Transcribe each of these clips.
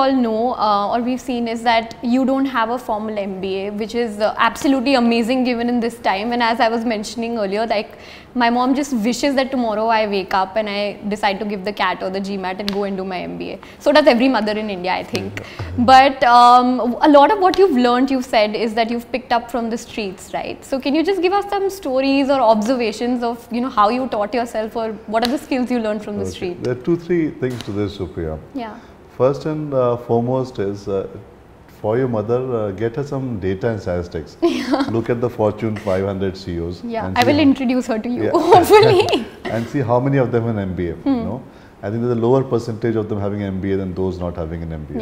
all know or we've seen is that you don't have a formal MBA, which is absolutely amazing given in this time. And as I was mentioning earlier, like my mom just wishes that tomorrow I wake up and I decide to give the CAT or the GMAT and go and do my MBA. So does every mother in India, I think. But a lot of what you've learned, you've said, is that you've picked up from the streets, right? So can you just give us some stories or observations of, you know, how you taught yourself or what are the skills you learned from the street? There are 2-3 things to this, Supriya. Yeah. First and foremost is for your mother, get her some data and statistics. Look at the Fortune 500 CEOs. Yeah, I will introduce her to you, hopefully. And see how many of them have an MBA. You know? I think there's a lower percentage of them having an MBA than those not having an MBA.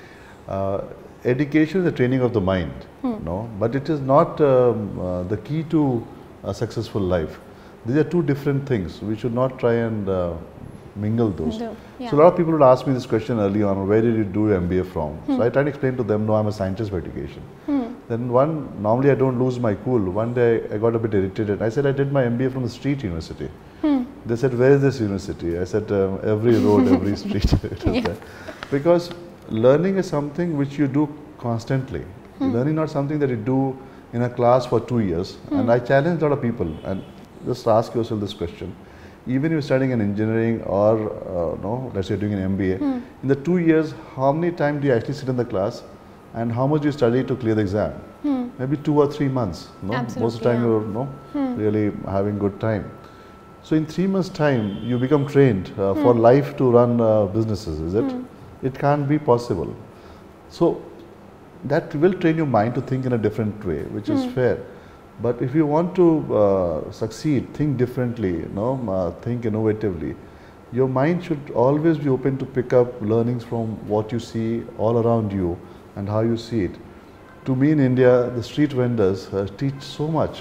Yeah. Education is the training of the mind, no? But it is not the key to a successful life. These are two different things. We should not try and mingle those. Yeah. So a lot of people would ask me this question early on, where did you do your MBA from? So I try to explain to them, no, I'm a scientist by education. Then normally I don't lose my cool. One day I got a bit irritated. I said I did my MBA from the street university. They said, where is this university? I said, every road, every street. There. Because learning is something which you do constantly. Learning not something that you do in a class for 2 years. And I challenge a lot of people, and just ask yourself this question. Even if you're studying in engineering or no, let's say doing an MBA, in the 2 years, how many times do you actually sit in the class and how much do you study to clear the exam? Maybe 2 or 3 months. No? Most of the time you're really having good time. So in 3 months' time, you become trained for life to run businesses, is it? It can't be possible. So that will train your mind to think in a different way, which is fair. But if you want to succeed, think differently, think innovatively, your mind should always be open to pick up learnings from what you see all around you and how you see it. To me in India, the street vendors teach so much.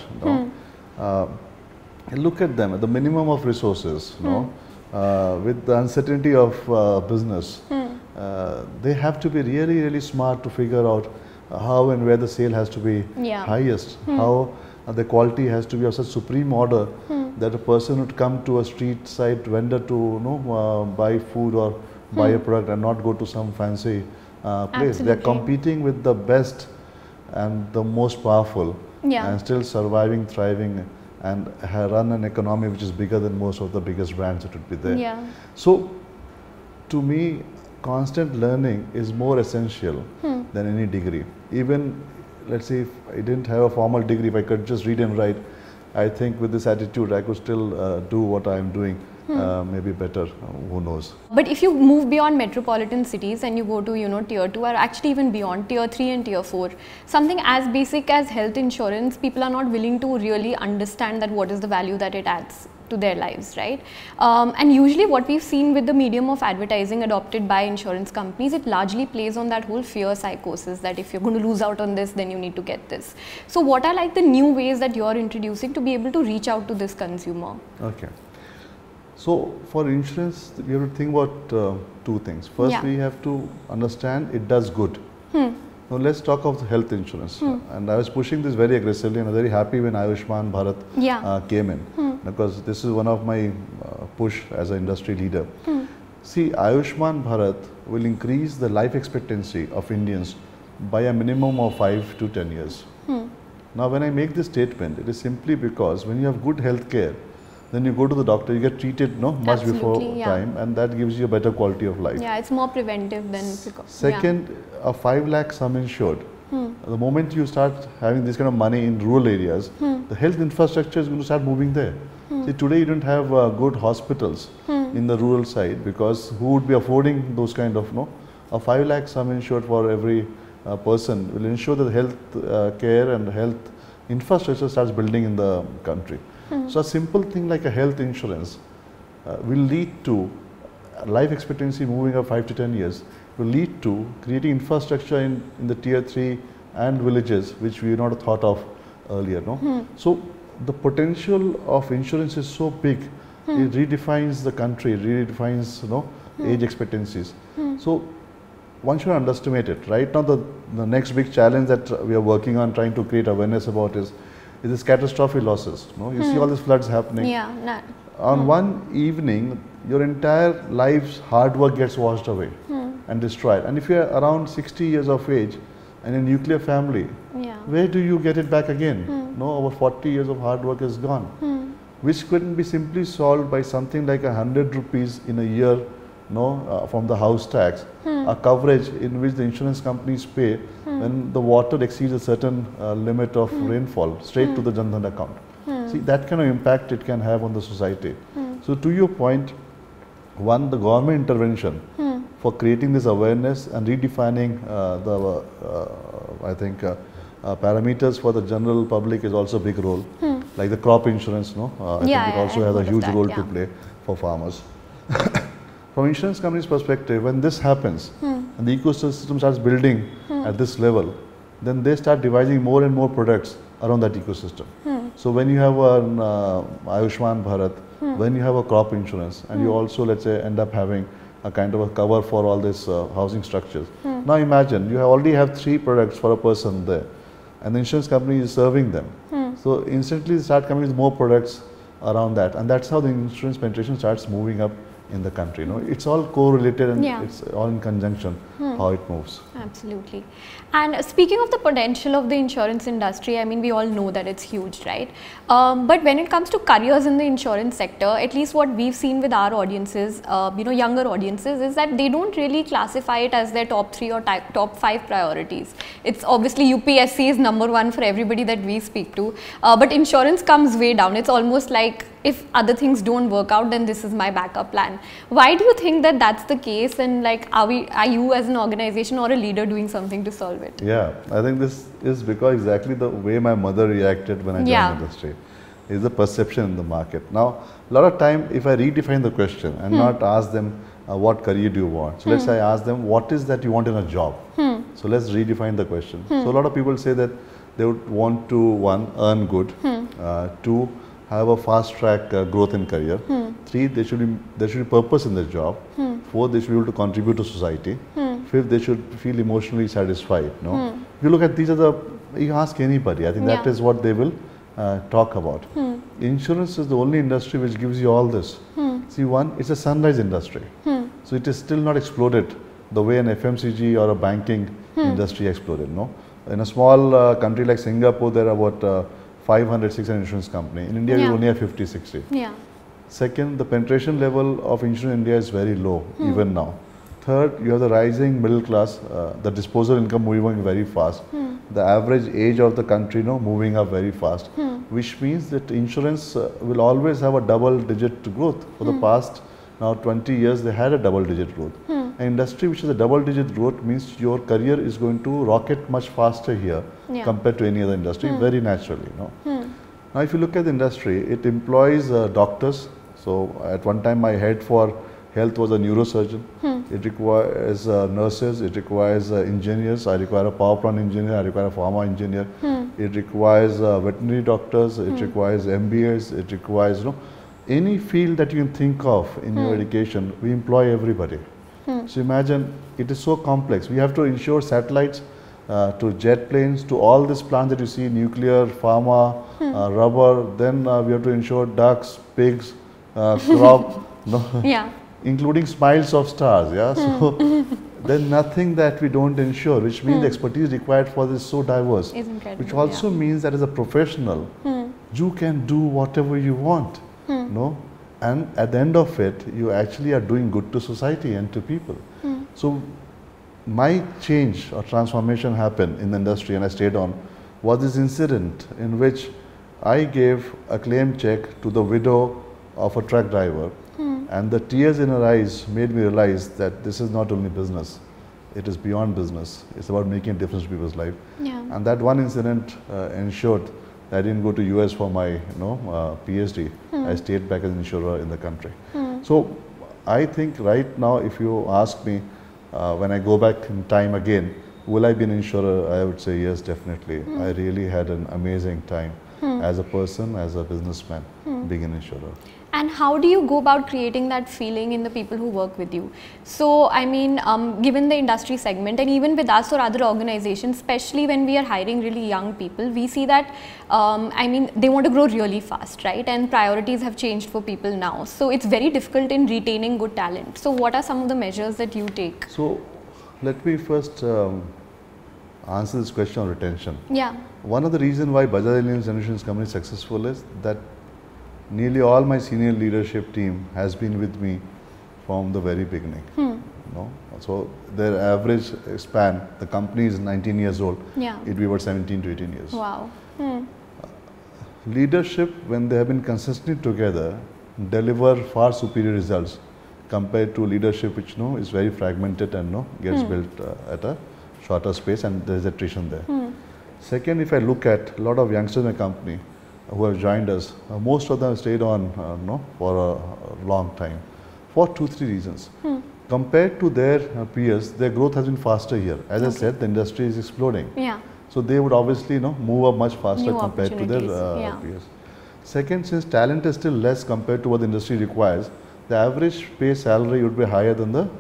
Look at them at the minimum of resources, with the uncertainty of business. They have to be really, really smart to figure out how and where the sale has to be highest, how the quality has to be of such supreme order that a person would come to a street side vendor to buy food or buy a product and not go to some fancy place. They are competing with the best and the most powerful and still surviving, thriving, and run an economy which is bigger than most of the biggest brands that would be there. So to me, constant learning is more essential than any degree. Even, let's say, if I didn't have a formal degree, if I could just read and write, I think with this attitude I could still do what I am doing, maybe better, who knows. But if you move beyond metropolitan cities and you go to, tier 2 or actually even beyond tier 3 and tier 4, something as basic as health insurance, people are not willing to really understand that what is the value that it adds to their lives, right? And usually what we've seen with the medium of advertising adopted by insurance companies, it largely plays on that whole fear psychosis that if you're going to lose out on this, then you need to get this. So what are like the new ways that you're introducing to be able to reach out to this consumer? Okay. So for insurance, we have to think about 2 things. First, we have to understand it does good. Now let's talk of health insurance. And I was pushing this very aggressively, and I'm very happy when Ayushman Bharat came in, because this is one of my push as an industry leader. See, Ayushman Bharat will increase the life expectancy of Indians by a minimum of 5 to 10 years. Now when I make this statement, it is simply because when you have good health care, then you go to the doctor, you get treated much before time, and that gives you a better quality of life. Yeah, it's more preventive than... Second, a 5 lakh sum insured. The moment you start having this kind of money in rural areas, the health infrastructure is going to start moving there. See, today you don't have good hospitals in the rural side, because who would be affording those kind of, a 5 lakh sum insured for every person will ensure that the health care and health infrastructure starts building in the country. So a simple thing like a health insurance will lead to life expectancy moving up 5 to 10 years, will lead to creating infrastructure in the tier 3 and villages which we not thought of earlier. So the potential of insurance is so big, it redefines the country, it redefines age expectancies. So one should underestimate it. Right now the next big challenge that we are working on trying to create awareness about is this catastrophic losses. You see all these floods happening. On one evening, your entire life's hard work gets washed away. and destroyed. And if you are around 60 years of age and a nuclear family, where do you get it back again? No, over 40 years of hard work is gone, which couldn't be simply solved by something like 100 rupees in a year, from the house tax, a coverage in which the insurance companies pay when the water exceeds a certain limit of rainfall straight to the Jan Dhan account. See, that kind of impact it can have on the society. So to your point, one, the government intervention for creating this awareness and redefining parameters for the general public is also a big role. Like the crop insurance, I think it also has a huge role to play for farmers. From insurance companies' perspective, when this happens and the ecosystem starts building at this level, then they start devising more and more products around that ecosystem. So when you have an Ayushman Bharat, when you have a crop insurance, and you also, let's say, end up having a kind of a cover for all these housing structures. Now imagine, you already have 3 products for a person there, and the insurance company is serving them. So instantly start coming with more products around that, and that's how the insurance penetration starts moving up in the country. It's all correlated, and it's all in conjunction how it moves. Absolutely. And speaking of the potential of the insurance industry, I mean, we all know that it's huge, right? But when it comes to careers in the insurance sector, at least what we've seen with our audiences, younger audiences, is that they don't really classify it as their top 3 or top 5 priorities. It's obviously UPSC is #1 for everybody that we speak to, but insurance comes way down. It's almost like, if other things don't work out, then this is my backup plan. Why do you think that that's the case, and like, are you as an organization or a leader doing something to solve it? Yeah, I think this is because exactly the way my mother reacted when I joined the industry is the perception in the market. Now, a lot of time, if I redefine the question and not ask them what career do you want, so let's say I ask them, what is that you want in a job? So let's redefine the question. So a lot of people say that they would want to, 1, earn good, 2, have a fast track growth in career, 3, there should be purpose in the job, 4, they should be able to contribute to society, 5th, they should feel emotionally satisfied. If you look at these you ask anybody, I think that is what they will talk about. Insurance is the only industry which gives you all this. See, 1, it's a sunrise industry, so it is still not exploded the way an FMCG or a banking industry exploded. In a small country like Singapore, there are about 500, 600 insurance company. In India, you only have 50, 60. Second, the penetration level of insurance in India is very low, even now. Third, you have the rising middle class, the disposable income moving very fast. The average age of the country moving up very fast, which means that insurance will always have a double-digit growth. For the past now 20 years, they had a double-digit growth. An industry which has a double-digit growth means your career is going to rocket much faster here compared to any other industry, very naturally. Now, if you look at the industry, it employs doctors. So, at one time, my head for health was a neurosurgeon. It requires nurses, it requires engineers. I require a power plant engineer, I require a pharma engineer. It requires veterinary doctors, it requires MBAs, it requires any field that you can think of in your education, we employ everybody. So imagine, it is so complex. We have to insure satellites to jet planes, to all these plants that you see, nuclear, pharma, rubber. Then we have to insure ducks, pigs, crop, including smiles of stars. So there's nothing that we don't insure, which means the expertise required for this is so diverse. Which also means that as a professional, you can do whatever you want. And at the end of it, you actually are doing good to society and to people. So my change or transformation happened in the industry, and I stayed on, was this incident in which I gave a claim check to the widow of a truck driver, and the tears in her eyes made me realize that this is not only business, it is beyond business. It's about making a difference to people's life. And that one incident ensured I didn't go to US for my PhD. I stayed back as an insurer in the country. So I think right now, if you ask me, when I go back in time again, will I be an insurer? I would say yes, definitely. I really had an amazing time as a person, as a businessman, being an insurer. And how do you go about creating that feeling in the people who work with you? So, I mean, given the industry segment, and even with us or other organizations, especially when we are hiring really young people, we see that, I mean, they want to grow really fast, right? And priorities have changed for people now. So, it's very difficult in retaining good talent. So, what are some of the measures that you take? So, let me first answer this question on retention. Yeah. One of the reasons why Bajaj Allianz Generation Company is successful is that nearly all my senior leadership team has been with me from the very beginning. No? So their average span, the company is 19 years old, Yeah. it will be about 17 to 18 years. Wow. Leadership, when they have been consistently together, deliver far superior results compared to leadership which is very fragmented and gets built at a shorter space, and there is attrition there. Second, if I look at a lot of youngsters in the company who have joined us, most of them have stayed on for a long time for 2-3 reasons. Compared to their peers, their growth has been faster here. As I said, the industry is exploding. Yeah. So they would obviously move up much faster New compared to their opportunities, peers. Second, since talent is still less compared to what the industry requires, the average pay salary would be higher than the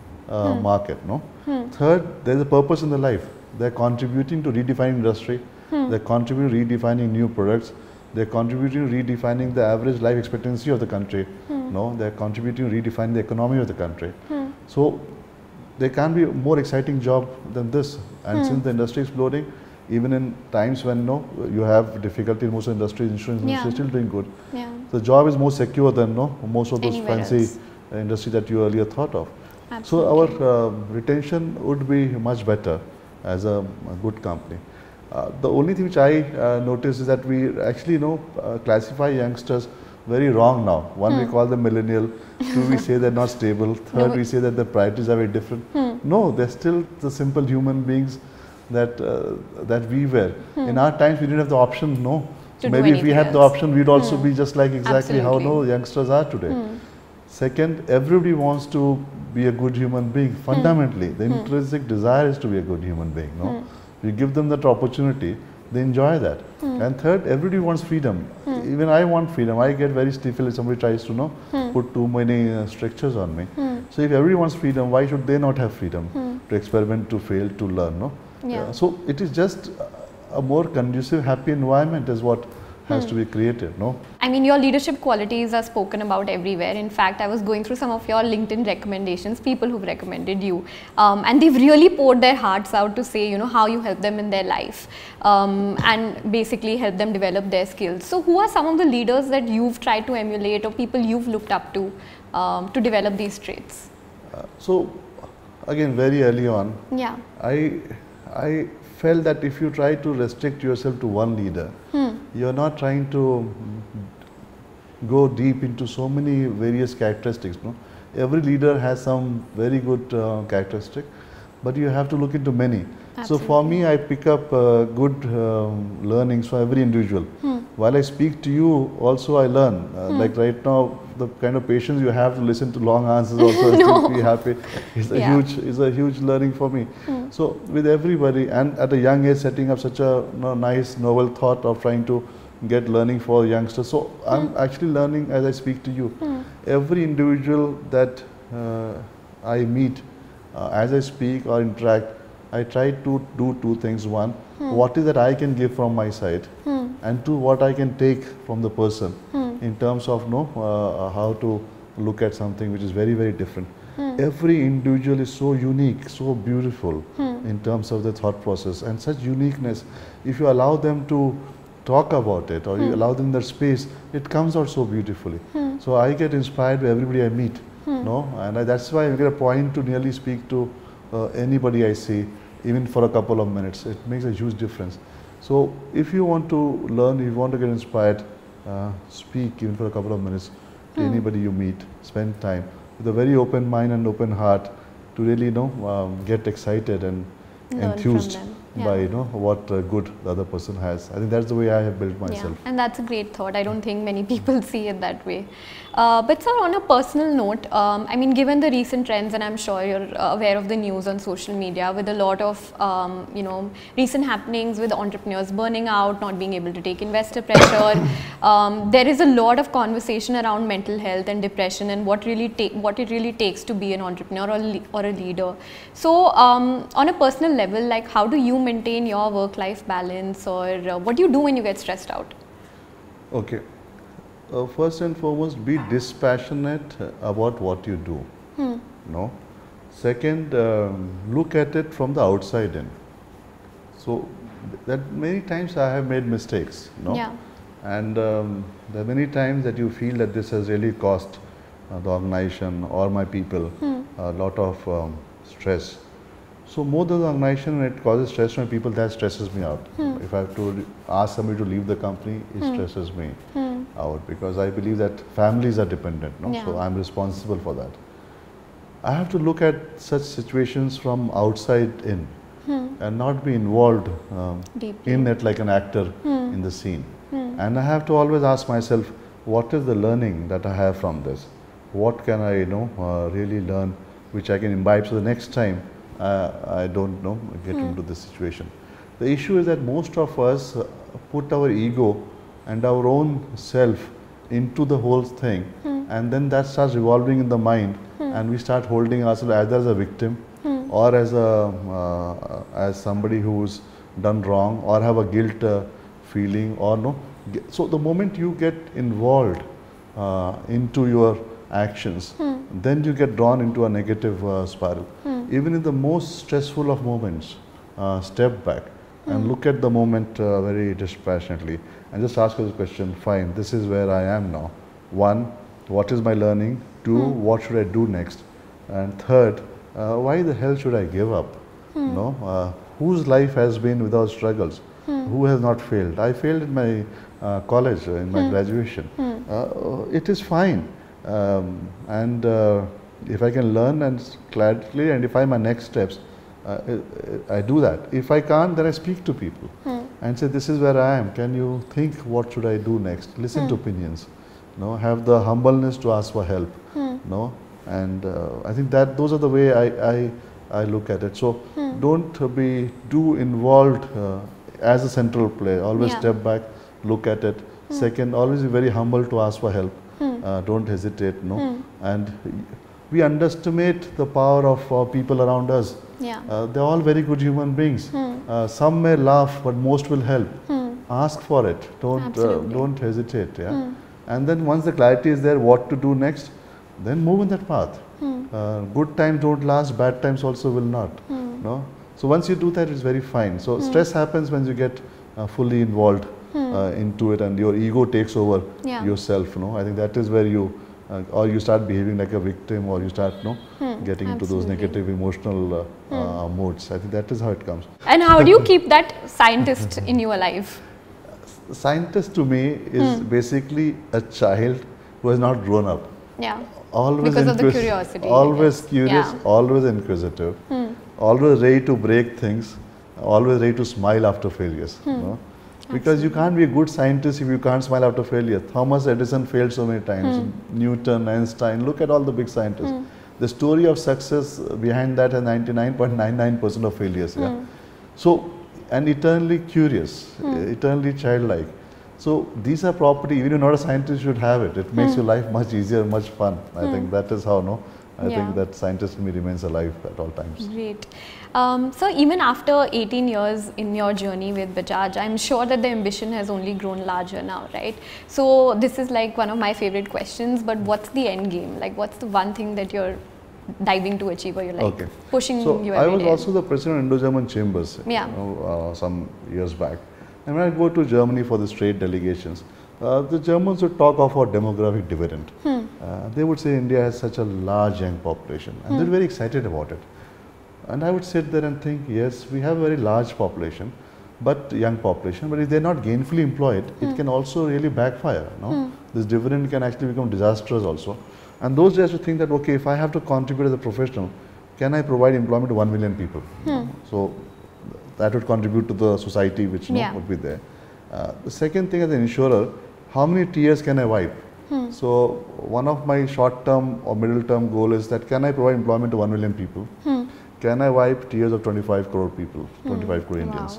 market. Third, there is a purpose in their life. They are contributing to redefining industry. They are contributing to redefining new products. They are contributing to redefining the average life expectancy of the country. They are contributing to redefining the economy of the country. So there can't be a more exciting job than this. And since the industry is exploding, even in times when you have difficulty in most of the industries, insurance industry is still doing good. Yeah. The job is more secure than most of those Anywhere fancy else. industry that you earlier thought of. Absolutely. So our retention would be much better as a good company. The only thing which I notice is that we actually classify youngsters very wrong now. One, we call them millennial. Two, we say they're not stable. Third, we say that their priorities are very different. No, they're still the simple human beings that that we were. In our times, we didn't have the option. To do Maybe if we anything had the else. option, we'd also be just like exactly how Absolutely. youngsters are today. Second, everybody wants to be a good human being. Fundamentally, the intrinsic desire is to be a good human being. We give them that opportunity, they enjoy that. And third, everybody wants freedom. Even I want freedom. I get very stifled if somebody tries to put too many strictures on me. So if everybody wants freedom, why should they not have freedom to experiment, to fail, to learn? Yeah. So it is just a more conducive, happy environment is what has to be created. I mean, your leadership qualities are spoken about everywhere. In fact, I was going through some of your LinkedIn recommendations, people who've recommended you, and they've really poured their hearts out to say, how you help them in their life, and basically help them develop their skills. So who are some of the leaders that you've tried to emulate, or people you've looked up to develop these traits? So again, very early on, Yeah. I felt that if you try to restrict yourself to one leader, you're not trying to go deep into so many various characteristics. Every leader has some very good characteristic, but you have to look into many. So for me, I pick up good learnings for every individual. While I speak to you, also I learn. Like right now, the kind of patience you have to listen to long answers also still be happy. It's a huge learning for me. So with everybody, and at a young age, setting up such a nice novel thought of trying to get learning for youngsters. So I'm actually learning as I speak to you. Every individual that I meet, as I speak or interact, I try to do two things. One, what is that I can give from my side, and two, what I can take from the person in terms of how to look at something which is very, very different. Every individual is so unique, so beautiful in terms of the thought process, and such uniqueness, if you allow them to talk about it or you allow them their space, it comes out so beautifully. So I get inspired by everybody I meet, and that's why I get a point to nearly speak to anybody I see, even for a couple of minutes. It makes a huge difference. So if you want to learn, if you want to get inspired, speak even for a couple of minutes to anybody you meet. Spend time with a very open mind and open heart to really get excited and Learn enthused from them. by what good the other person has. I think that's the way I have built myself. Yeah, and that's a great thought. I don't think many people see it that way. But sir, on a personal note, I mean, given the recent trends, and I'm sure you're aware of the news on social media with a lot of, recent happenings with entrepreneurs burning out, not being able to take investor pressure. There is a lot of conversation around mental health and depression and what it really takes to be an entrepreneur or a leader. So on a personal level, like how do you maintain your work-life balance, or what do you do when you get stressed out? Okay. First and foremost, be dispassionate about what you do. Second, look at it from the outside in. So that many times I have made mistakes, you know. Yeah. And there are many times that you feel that this has really cost the organization or my people a lot of stress. So more than the organization, when it causes stress to my people, that stresses me out. If I have to ask somebody to leave the company, it stresses me out, because I believe that families are dependent, no? Yeah. So I'm responsible for that. I have to look at such situations from outside in and not be involved Deeply. in it like an actor in the scene. And I have to always ask myself, what is the learning that I have from this? What can I, really learn, which I can imbibe so the next time I don't get into this situation. The issue is that most of us put our ego and our own self into the whole thing, and then that starts revolving in the mind, and we start holding ourselves either as a victim or as somebody who's done wrong, or have a guilt feeling, or no. So the moment you get involved into your actions, then you get drawn into a negative spiral. Even in the most stressful of moments, step back and look at the moment very dispassionately, and just ask yourself the question, fine, this is where I am now. One, what is my learning? Two, what should I do next? And third, why the hell should I give up? No, whose life has been without struggles? Who has not failed? I failed in my college, in my graduation. It is fine. And if I can learn and clarity identify my next steps, I do that. If I can't, then I speak to people and say, this is where I am. Can you think what should I do next? Listen to opinions. No, have the humbleness to ask for help. No, and I think that those are the way I look at it. So don't be too involved as a central player. Always step back, look at it. Second, always be very humble to ask for help. Don't hesitate. No, and we underestimate the power of people around us. They're all very good human beings. Some may laugh, but most will help. Ask for it. Don't hesitate. And then once the clarity is there, what to do next, then move in that path. Good times don't last, bad times also will not. No? So once you do that, it's very fine. So stress happens when you get fully involved into it, and your ego takes over yourself. No? I think that is where you, or you start behaving like a victim, or you start getting into those negative emotional modes. I think that is how it comes. And how do you keep that scientist in you alive? Scientist to me is basically a child who has not grown up. Always because of the curiosity. Always curious, always inquisitive, always ready to break things, always ready to smile after failures. No? Because you can't be a good scientist if you can't smile after failure. Thomas Edison failed so many times, Newton, Einstein, look at all the big scientists. The story of success behind that is 99.99% of failures. So, and eternally curious, eternally childlike. So these are property, even if you're not a scientist, you should have it. It makes your life much easier, much fun. I think that is how, I think that scientist in me remains alive at all times. Great. So even after 18 years in your journey with Bajaj, I'm sure that the ambition has only grown larger now, right? So this is like one of my favorite questions, but what's the end game? Like what's the one thing that you're diving to achieve, or you're like pushing you every day? I was also the president of Indo-German Chambers some years back. And when I go to Germany for these trade delegations, the Germans would talk of our demographic dividend. They would say India has such a large young population, and they're very excited about it. And I would sit there and think, yes, we have a very large population, but young population, but if they're not gainfully employed, it can also really backfire. No? This dividend can actually become disastrous also. And those days to think that, okay, if I have to contribute as a professional, can I provide employment to 1 million people? So that would contribute to the society which would be there. The second thing as an insurer, how many tears can I wipe? So one of my short-term or middle-term goal is that can I provide employment to 1 million people? Can I wipe tears of 25 crore people, 25 crore Indians?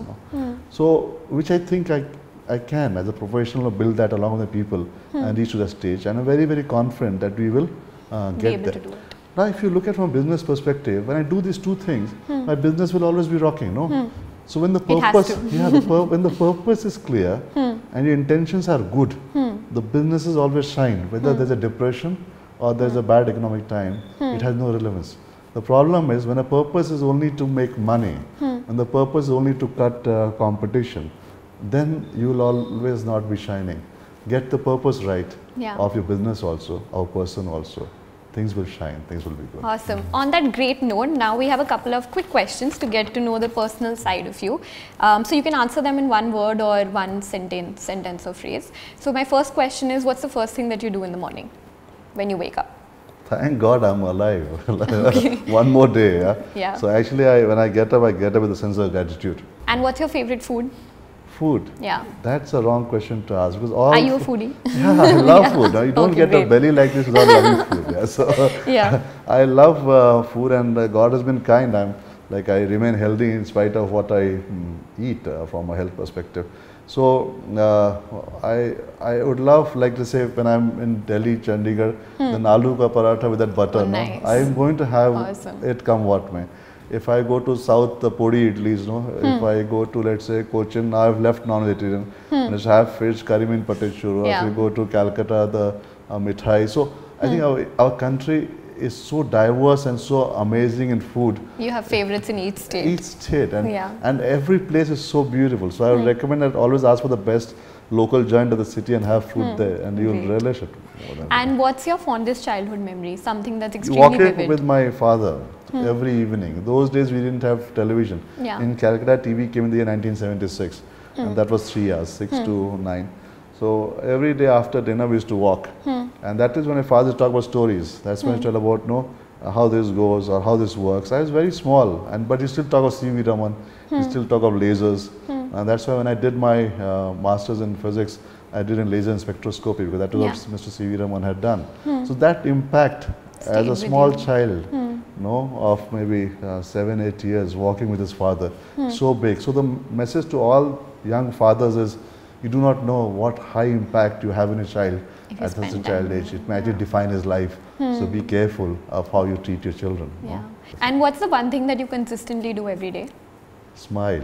So which I think I can as a professional build that along with the people and reach to that stage, and I'm very, very confident that we will get there. Now if you look at from a business perspective, when I do these two things, my business will always be rocking, So when the purpose, when the purpose is clear and your intentions are good, the businesses always shine. Whether there's a depression or there's a bad economic time, it has no relevance. The problem is when a purpose is only to make money, and the purpose is only to cut competition, then you will always not be shining. Get the purpose right of your business also, our person also. Things will shine, things will be good. Awesome. On that great note, now we have a couple of quick questions to get to know the personal side of you. So you can answer them in one word or one sentence or phrase. So my first question is, what's the first thing that you do in the morning when you wake up? Thank God I'm alive. One more day. Yeah. So actually when I get up with a sense of gratitude. And what's your favorite food? Food? Yeah. That's a wrong question to ask because all. Are you a foodie? Yeah, I love food. You don't get a belly like this without loving food. Yeah. So I love food, and God has been kind. I remain healthy in spite of what I eat from a health perspective. So I would love to say when I'm in Delhi, Chandigarh, then aloo ka paratha with that butter. Oh, nice. I'm going to have it come what may. If I go to South, the podi idlis, if I go to, let's say, Cochin, now I've left non-vegetarian. Let's have fish, curry mean potato churro. If you go to Calcutta, the mithai. So I think our country is so diverse and so amazing in food. You have favorites in each state. Each state, and every place is so beautiful. So I would recommend that always ask for the best local joint of the city and have food there, and you'll relish it. And what's your fondest childhood memory? Something that's extremely vivid. Walking with my father every evening. Those days we didn't have television. In Calcutta, TV came in the year 1976, and that was 3 hours, 6 to 9. So every day after dinner we used to walk, and that is when my father talked about stories. That's when he told about how this goes or how this works. I was very small, but he still talk of C.V. Raman, he still talk of lasers, and that's why when I did my masters in physics, I did in laser and spectroscopy because that was what Mr. C.V. Raman had done. So that impact as a small child, of maybe 7, 8 years walking with his father, so big. So the message to all young fathers is, you do not know what high impact you have in a child at such a child age. It may actually define his life. So be careful of how you treat your children. Yeah. And what's the one thing that you consistently do every day? Smile.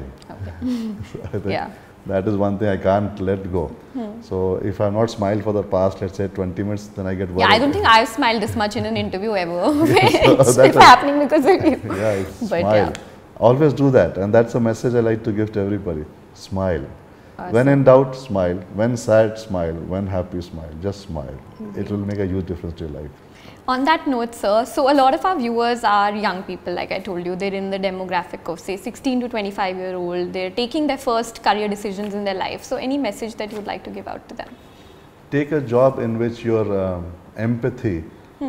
Okay. That is one thing I can't let go. So if I'm not smiled for the past, let's say 20 minutes, then I get worried. Yeah, I don't think I've smiled this much in an interview ever. It's happening because of you. Yeah, smile. Always do that, and that's a message I like to give to everybody. Smile. Awesome. When in doubt, smile. When sad, smile. When happy, smile. Just smile. It will make a huge difference to your life. On that note, sir, so a lot of our viewers are young people, like I told you. They're in the demographic of, say, 16 to 25-year-old. They're taking their first career decisions in their life. So any message that you'd like to give out to them? Take a job in which your empathy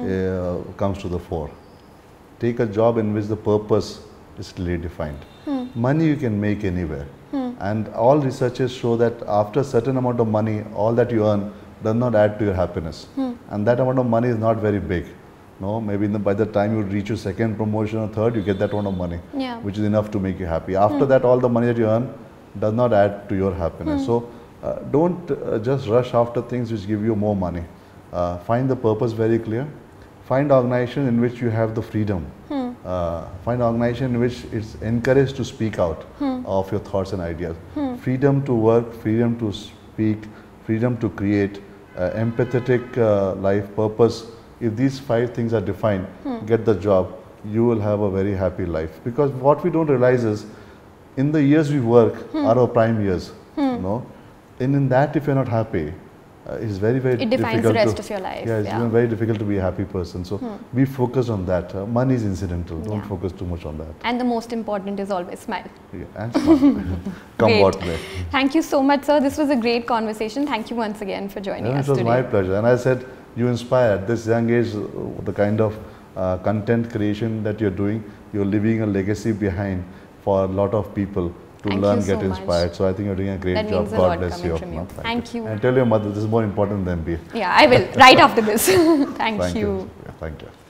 comes to the fore. Take a job in which the purpose is clearly defined. Money you can make anywhere. And all researchers show that after a certain amount of money, all that you earn does not add to your happiness. And that amount of money is not very big. Maybe by the time you reach your second promotion or third, you get that amount of money, which is enough to make you happy. After that, all the money that you earn does not add to your happiness. So don't just rush after things which give you more money. Find the purpose very clear. Find an organization in which you have the freedom. Find an organization in which it's encouraged to speak out of your thoughts and ideas. Freedom to work, freedom to speak, freedom to create, empathetic life, purpose. If these 5 things are defined, get the job, you will have a very happy life. Because what we don't realize is, in the years we work are our prime years. And in that, if you're not happy, it's very, very difficult. It defines the rest of your life. Yeah, it's very difficult to be a happy person. So be focused on that. Money is incidental. Don't focus too much on that. And the most important is always smile. Yeah, and smile. Come what may. Thank you so much, sir. This was a great conversation. Thank you once again for joining us today. It was my pleasure. And I said, you inspire at this young age, the kind of content creation that you're doing. You're leaving a legacy behind for a lot of people to learn, get inspired. So I think you're doing a great job. God bless you. Thank you. And tell your mother this is more important than MBA. Yeah, I will. Right after this. Thank you. Thank you.